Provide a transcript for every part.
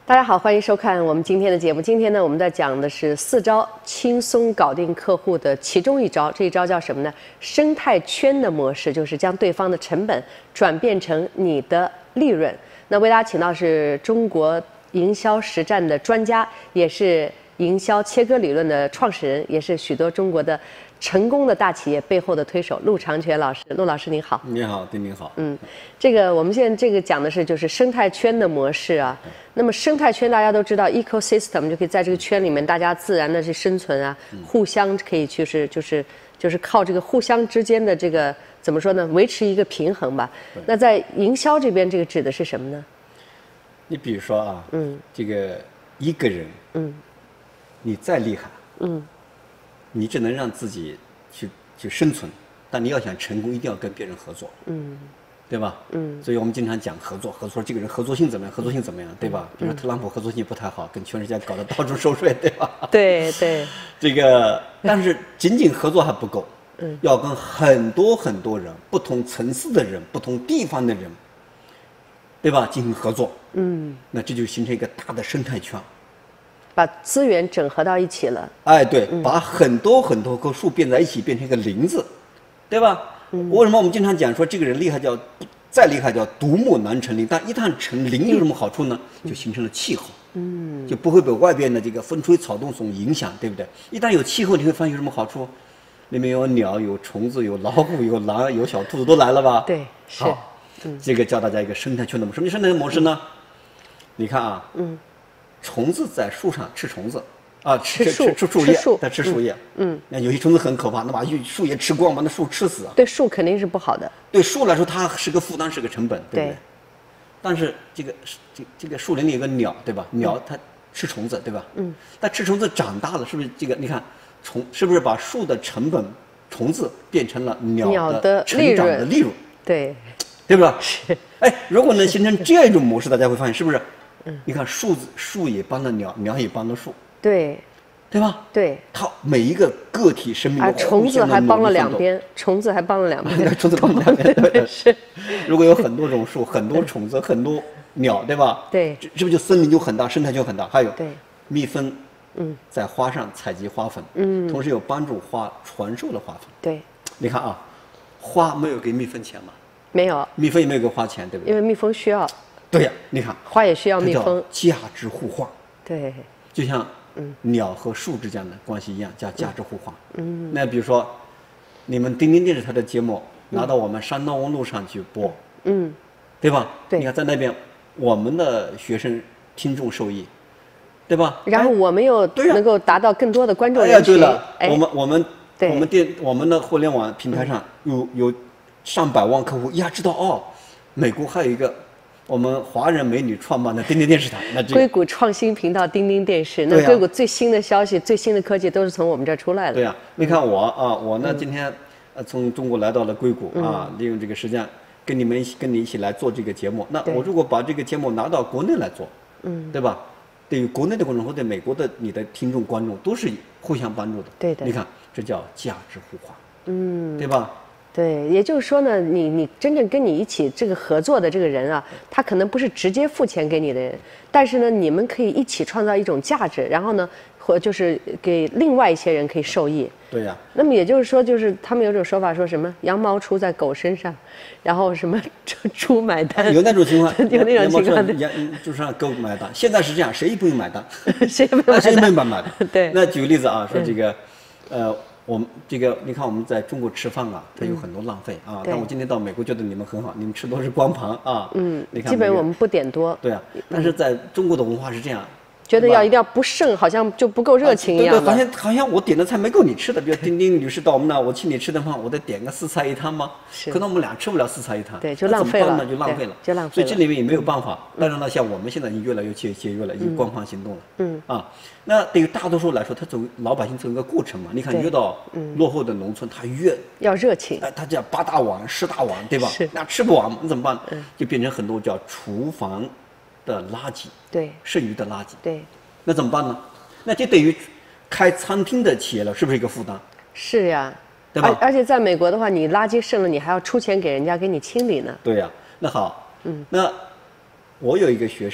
大家好，欢迎收看我们今天的节目。今天呢，我们在讲的是4招轻松搞定客户的其中一招。这一招叫什么呢？生态圈的模式，就是将对方的成本转变成你的利润。那为大家请到是中国营销实战的专家，也是营销切割理论的创始人，也是许多中国的成功的大企业背后的推手陆长全老师。陆老师您好。 你好，丁丁好。 我们现在这个讲的是就是生态圈的模式啊。那么生态圈大家都知道 ecosystem 就可以在这个圈里面大家自然的去生存啊，互相可以就是靠这个互相之间的这个怎么说呢，维持一个平衡吧。那在营销这边这个指的是什么呢？ 你比如说啊，这个一个人，你再厉害，你只能让自己去生存，但你要想成功，一定要跟别人合作，对吧？所以我们经常讲合作，这个人合作性怎么样？合作性怎么样，对吧？比如说特朗普合作性不太好，跟全世界搞得到处收税，对吧？ 对对。 这个，但是仅仅合作还不够，要跟很多很多人、不同层次的人、不同地方的人，对吧？进行合作，那这就形成一个大的生态圈。 把资源整合到一起了。 哎，对，把很多很多棵树变在一起，变成一个林子，对吧？为什么我们经常讲说这个人厉害再厉害叫独木难成林？但一旦成林有什么好处呢？就形成了气候，就不会被外边的这个风吹草动所影响，对不对？一旦有气候，你会发现有什么好处？里面有鸟、有虫子、有老虎、有狼、有小兔子都来了吧？ 对，是。 这个教大家一个生态圈的模式。什么生态圈模式呢？你看啊，虫子在树上吃虫子，啊，吃树叶，它吃树叶。那有些虫子很可怕，那把树叶吃光，把那树吃死啊。 对树肯定是不好的。 对树来说，它是个负担，是个成本，对不对？但是这个树林里有个鸟，对吧？鸟它吃虫子，对吧？它吃虫子长大了，是不是这个？你看是不是把树的成本，虫子变成了鸟的成长的利润？对吧？ 是。 哎，如果能形成这样一种模式，大家会发现是不是？你看树也帮了鸟，鸟也帮了树，对吧？对，它每一个个体生命， 虫子还帮了两边，虫子帮了两边， 对，是。如果有很多种树，很多虫子，很多鸟，对吧？ 对， 这不就森林就很大，生态就很大。还有，蜜蜂，在花上采集花粉，同时有帮助花传授的花粉。对，你看啊，花没有给蜜蜂钱吗？没有，蜜蜂也没有给花钱，对不对？因为蜜蜂需要。对呀，你看，花也需要蜜蜂，价值互换。对，就像鸟和树之间的关系一样，叫价值互换。那比如说，你们丁丁电视台的节目拿到我们山东网络上去播，对吧？对，你看在那边，我们的学生听众受益，对吧？然后我们又能够达到更多的观众人群。对了，我们的互联网平台上有上百万客户，知道哦，美国还有一个。我们华人美女创办的丁丁电视台，那硅谷创新频道丁丁电视，那硅谷最新的消息、最新的科技都是从我们这儿出来的。对呀，你看我呢今天从中国来到了硅谷利用这个时间跟你一起来做这个节目。那我如果把这个节目拿到国内来做，对吧？对于国内的观众或者美国的你的听众观众都是互相帮助的。对的，你看这叫价值互换，对吧？对，也就是说呢，你真正跟你一起这个合作的这个人啊，他可能不是直接付钱给你的人，但是呢，你们可以一起创造一种价值，然后呢，或就是给另外一些人可以受益。对呀。那么也就是说，就是他们有种说法，说什么羊毛出在狗身上，然后什么猪买单。有那种情况，有那种情况，就是让狗买单。现在是这样，谁也不用买单，谁也不用买单。对。那举个例子啊，说这个，我们这个，你看我们在中国吃饭啊，它有很多浪费啊。但我今天到美国，觉得你们很好，你们吃都是光盘啊。你看，基本我们不点多。对啊，但是在中国的文化是这样，觉得一定要不剩，好像就不够热情一样。对，好像我点的菜没够你吃的。比如丁丁女士到我们那，我请你吃的饭，我得点个4菜1汤吗？可能我们俩吃不了4菜1汤。对，就浪费了。就浪费了。所以这里面也没有办法。当然了，像我们现在已经越来越节约了，已经官方行动了。那对于大多数来说，他老百姓走一个过程嘛。你看，越到落后的农村，他越要热情。他叫8大碗、10大碗，对吧？是。那吃不完，那怎么办？就变成很多叫厨房的垃圾，对，剩余的垃圾，对。那怎么办呢？那就等于开餐厅的企业了，是不是一个负担？是呀，对吧？而且在美国的话，你垃圾剩了，你还要出钱给人家给你清理呢。对呀。那好，那我有一个学生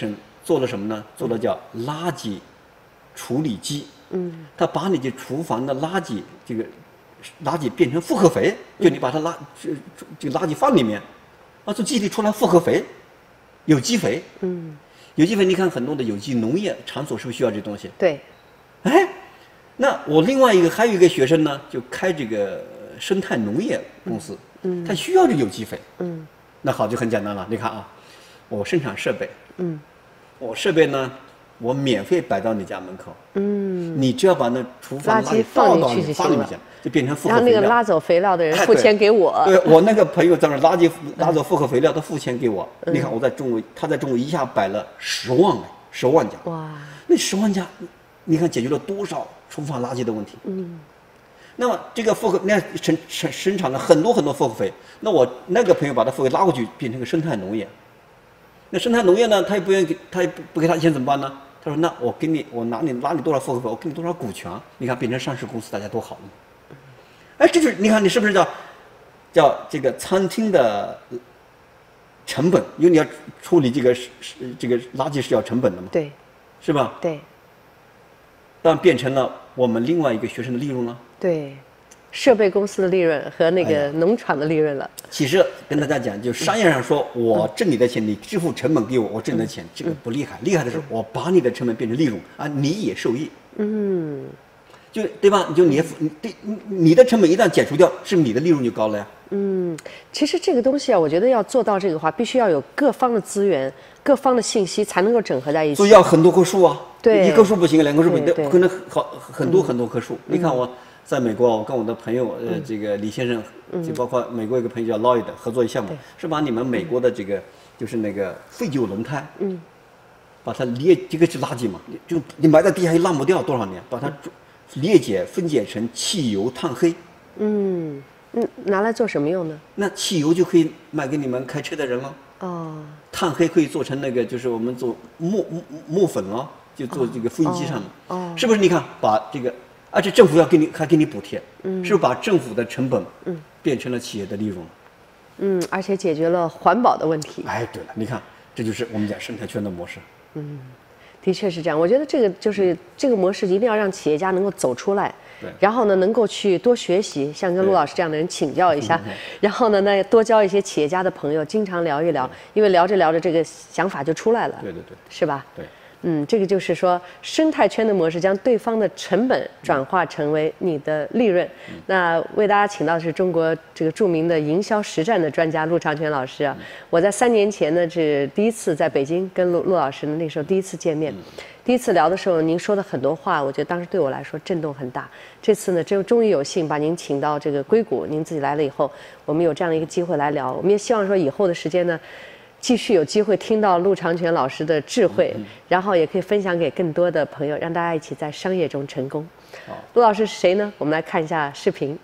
做了什么呢？做了叫垃圾处理机。它把你的厨房的垃圾垃圾变成复合肥，就你把它这个垃圾放里面，从机里出来复合肥，有机肥。有机肥，你看很多的有机农业场所是不是需要这东西？ 对。 哎，那我另外还有一个学生呢，就开这个生态农业公司，他需要这有机肥。那好，就很简单了。你看啊，我生产设备，我设备呢，我免费摆到你家门口，你只要把那厨房垃圾倒到你放里面去，就变成复合肥料。 然后那个拉走肥料的人付钱给我。 对，我那个朋友在那拉走复合肥料，他付钱给我。你看我在中午，他在中午一下摆了10万家。哇！那10万家，你看解决了多少厨房垃圾的问题？那么这个复合，那生产了很多复合肥。那我那个朋友把他复合拉过去，变成个生态农业。那生态农业呢，他也不愿意给，他也不给他钱怎么办呢？他说：“那我拿你多少复合肥，我给你多少股权，你看变成上市公司，大家多好呢。”哎，这就是你看你是不是叫这个餐厅的成本？因为你要处理这个垃圾是要成本的嘛， 对， 是吧？ 对。 但变成了我们另外一个学生的利润了。 对。设备公司的利润和那个农场的利润了。 其实跟大家讲，就商业上说，我挣你的钱，你支付成本给我，我挣你的钱，这个不厉害。厉害的是我把你的成本变成利润啊，你也受益。就对吧？就你的成本一旦减除掉，是不是你的利润就高了呀？ 其实这个东西啊，我觉得要做到这个话，必须要有各方的资源、各方的信息才能够整合在一起。 所以要很多棵树啊， 对， 一棵树不行，2棵树不行，可能很多棵树。你看我在美国，我跟我的朋友这个李先生，就包括美国一个朋友叫 Lloyd 合作一项目，是把你们美国的这个就是那个废旧轮胎，把它这个是垃圾嘛，就你埋在地下也烂不掉多少年，把它裂解分解成汽油炭黑。 拿来做什么用呢？ 那汽油就可以卖给你们开车的人了。炭黑可以做成那个，就是我们做木粉了，就做这个复印机上面。是不是？你看把这个，而且政府还给你补贴，是不是把政府的成本变成了企业的利润？ 而且解决了环保的问题。 哎，对了，你看，这就是我们讲生态圈的模式。 的确是这样。我觉得这个模式一定要让企业家能够走出来。然后呢，能够去多学习，像跟陆老师这样的人请教一下，然后呢，多交一些企业家的朋友，经常聊一聊，因为聊着聊着，这个想法就出来了， 对， 是吧？ 对， 这个就是说生态圈的模式，将对方的成本转化成为你的利润。那为大家请到的是中国这个著名的营销实战的专家陆长全老师啊。我在3年前呢是第一次在北京跟陆老师呢，那时候第一次见面。第一次聊的时候，您说的很多话，我觉得当时对我来说震动很大。这次呢，终于有幸把您请到这个硅谷，您自己来了以后，我们有这样的一个机会来聊。我们也希望说以后的时间呢，继续有机会听到陆长全老师的智慧，然后也可以分享给更多的朋友，让大家一起在商业中成功。陆老师是谁呢？我们来看一下视频。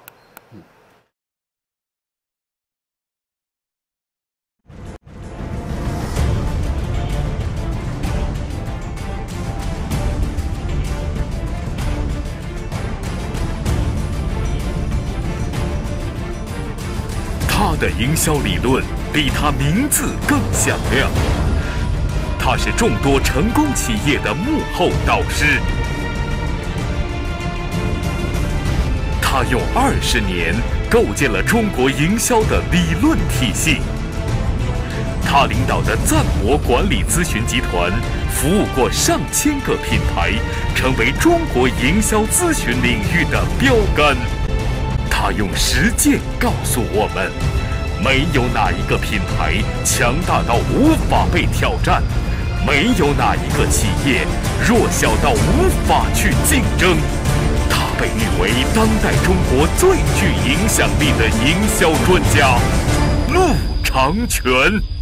他的营销理论比他名字更响亮。他是众多成功企业的幕后导师。他用20年构建了中国营销的理论体系。他领导的赞博管理咨询集团服务过上千个品牌，成为中国营销咨询领域的标杆。他用实践告诉我们，没有哪一个品牌强大到无法被挑战，没有哪一个企业弱小到无法去竞争。他被誉为当代中国最具影响力的营销专家，陆长全。